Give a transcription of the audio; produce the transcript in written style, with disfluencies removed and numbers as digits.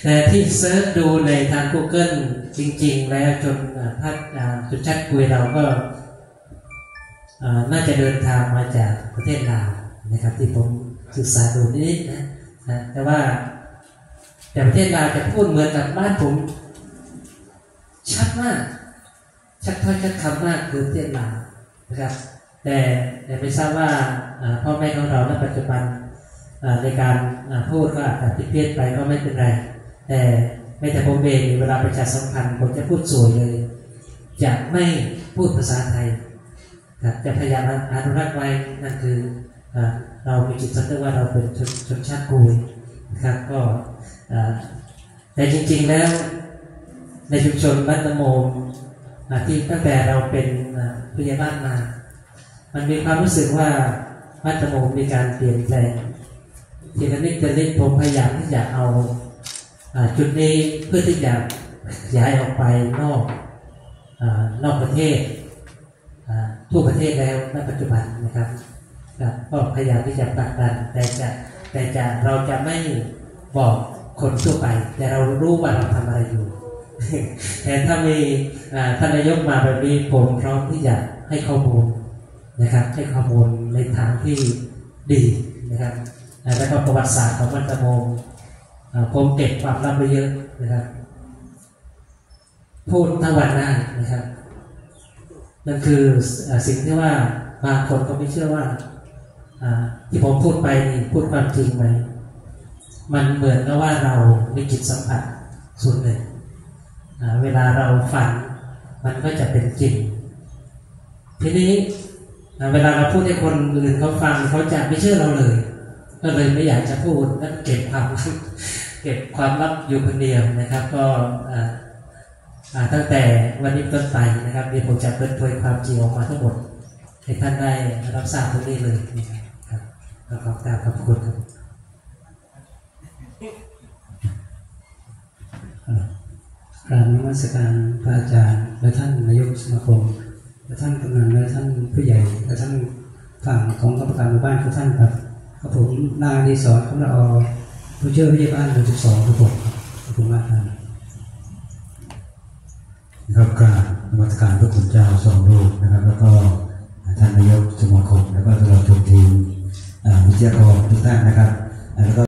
แต่ที่เซิร์ชดูในทาง Google จริงๆแล้วจนจุดชัดคุยเราก็น่าจะเดินทางมาจากประเทศลาวนะครับที่ผมศึกษาดูนิดนะแต่ว่าแต่ประเทศลาวจะพูดเหมือนกับบ้านผมชัดมากชัดถ้อยชัดคำมากคือประเทศลาวนะครับแต่ไม่ทราบว่าพ่อแม่ของเราในปัจจุบันในการพูดก็อาจจะผิดเพี้ยนไปก็ไม่เป็นไรแต่ไม่แต่ผมเองเวลาประชาสัมพันธ์ผมจะพูดสวยเลยจะไม่พูดภาษาไทยจะพยายามอนุรักษ์ไว้นั่นคือเรามีจิตสำนึกว่าเราเป็นชนชาติกุยนะครับก็แต่จริงๆแล้วในชุมชนบ้านตะโมมที่ตั้งแต่เราเป็นผู้ใหญ่บ้านมามันมีความรู้สึกว่าบ้านตะโมมมีการเปลี่ยนแปลงทีละนิดทีละนิดผมพยายามที่จะเอาจุดนี้เพื่อที่จะย้ายออกไปนอกประเทศทั่วประเทศแล้วณปัจจุบันนะครับก็พยายามที่จะผลักดันแต่เราจะไม่บอกคนทั่วไปแต่เรารู้ว่าเราทำอะไรอยู่แต่ถ้ามีท่านนายกมาแบบนี้ผมพร้อมที่จะให้ข้อมูลนะครับให้ข้อมูลในทางที่ดีนะครับแล้วก็ประวัติศาสตร์ของบ้านตะโมมผมเก็บความลับไว้เยอะนะครับพูดทั้งวันได้นะครับนั่นคือสิ่งที่ว่าบางคนก็ไม่เชื่อว่าที่ผมพูดไปนี่พูดความจริงไหมมันเหมือนกับว่าเรามีจิตสัมผัสส่วนหนึ่งเวลาเราฝันมันก็จะเป็นจริงทีนี้เวลาเราพูดให้คนอื่นเขาฟังเขาจะไม่เชื่อเราเลยก็เลยไม่อยากจะพูดและเก็บความลับอยู่คนเดียวนะครับก็ตั้งแต่วันนี้ต้นไปนะครับที่ผมจะเปิดเผยความจริงออกมาทั้งหมดให้ท่านได้รับทราบตรงนี้เลยนะครับขอบคุณครับกราบนมัสการพระอาจารย์และท่านนายกสมาคมและท่านกำนันและท่านผู้ใหญ่และท่านฝั่งของกรรมการหมู่บ้านทุกท่านครับผมนายดีสอนคำละอผู้ช่วยผู้ใหญ่บ้านหมู่12ครับผมขอบคุณมากครับนะครับกราบนมัสการพระคุณเจ้าสองรูปนะครับแล้วก็ท่านนายกสมาคมแล้วก็ตลอดจนทีมวิทยากรทุกท่านนะครับแล้วก็